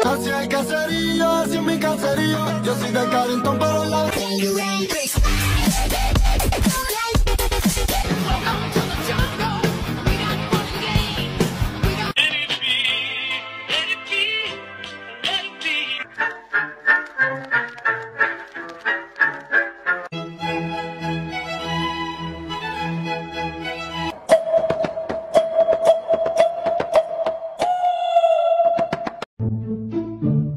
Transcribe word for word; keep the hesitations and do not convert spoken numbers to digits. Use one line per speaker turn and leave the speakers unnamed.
Así hay caserío, así es mi caserío. Yo soy de calentón